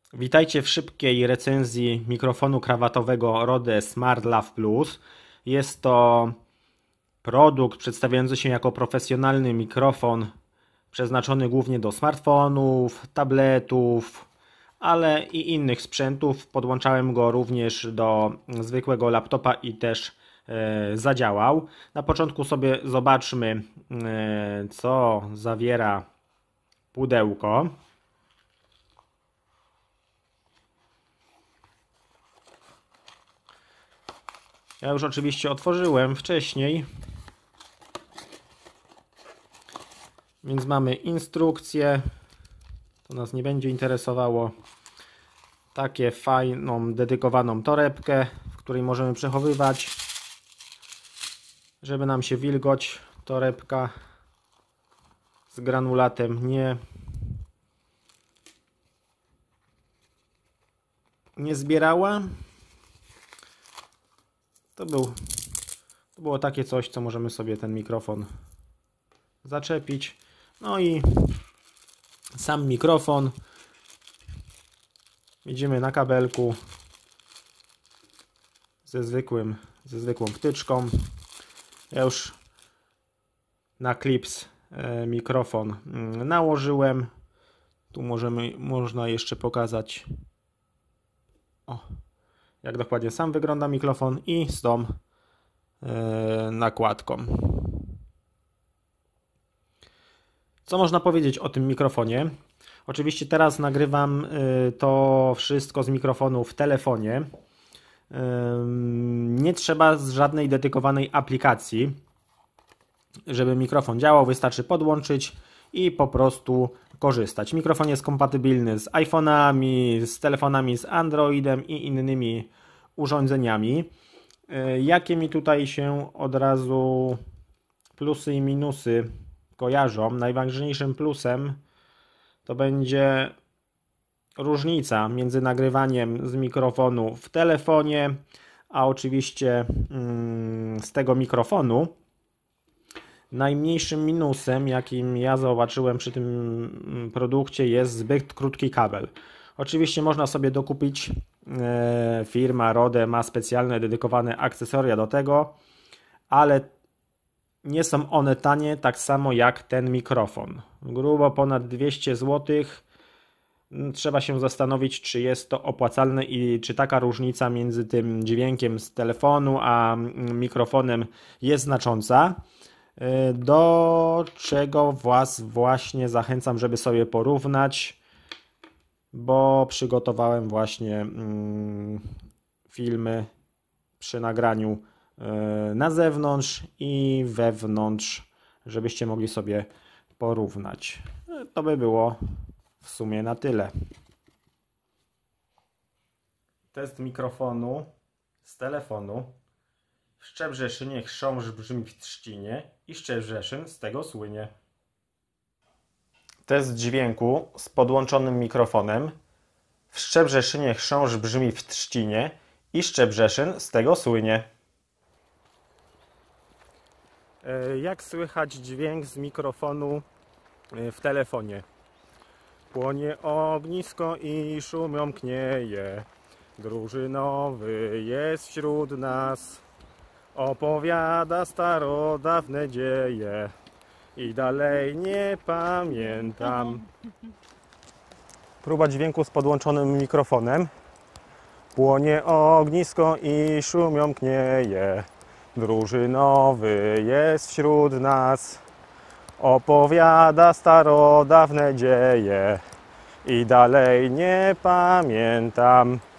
Witajcie w szybkiej recenzji mikrofonu krawatowego Rode Smart Lav Plus. Jest to produkt przedstawiający się jako profesjonalny mikrofon przeznaczony głównie do smartfonów, tabletów, ale i innych sprzętów. Podłączałem go również do zwykłego laptopa i też zadziałał. Na początku sobie zobaczmy, co zawiera pudełko. Ja już oczywiście otworzyłem wcześniej, więc mamy instrukcję, to nas nie będzie interesowało. Takie fajną, dedykowaną torebkę, w której możemy przechowywać, żeby nam się wilgoć torebka z granulatem nie zbierała. To było takie coś, co możemy sobie ten mikrofon zaczepić. No i sam mikrofon widzimy na kabelku ze zwykłą wtyczką. Ja już na klips mikrofon nałożyłem. Tu można jeszcze pokazać, jak dokładnie sam wygląda mikrofon i z tą nakładką. Co można powiedzieć o tym mikrofonie? Oczywiście teraz nagrywam to wszystko z mikrofonu w telefonie. Nie trzeba z żadnej dedykowanej aplikacji, żeby mikrofon działał. Wystarczy podłączyć i po prostu korzystać. Mikrofon jest kompatybilny z iPhone'ami, z telefonami z Androidem i innymi urządzeniami. Jakie mi tutaj się od razu plusy i minusy kojarzą? Najważniejszym plusem to będzie różnica między nagrywaniem z mikrofonu w telefonie, a oczywiście z tego mikrofonu. Najmniejszym minusem, jakim ja zobaczyłem przy tym produkcie, jest zbyt krótki kabel. Oczywiście można sobie dokupić, firma Rode ma specjalne, dedykowane akcesoria do tego, ale nie są one tanie, tak samo jak ten mikrofon. Grubo ponad 200 zł. Trzeba się zastanowić, czy jest to opłacalne i czy taka różnica między tym dźwiękiem z telefonu a mikrofonem jest znacząca. Do czego Was właśnie zachęcam, żeby sobie porównać, bo przygotowałem właśnie filmy przy nagraniu na zewnątrz i wewnątrz, żebyście mogli sobie porównać. To by było w sumie na tyle. Test mikrofonu z telefonu. Szczebrzeszynie chrząszcz brzmi w trzcinie i Szczebrzeszyn z tego słynie. Test dźwięku z podłączonym mikrofonem. W Szczebrzeszynie chrząszcz brzmi w trzcinie i Szczebrzeszyn z tego słynie. Jak słychać dźwięk z mikrofonu w telefonie? Płonie ognisko i szumią knieje. Drużynowy jest wśród nas. Opowiada starodawne dzieje i dalej nie pamiętam. Próba dźwięku z podłączonym mikrofonem. Płonie ognisko i szumią knieje. Drużynowy jest wśród nas. Opowiada starodawne dzieje i dalej nie pamiętam.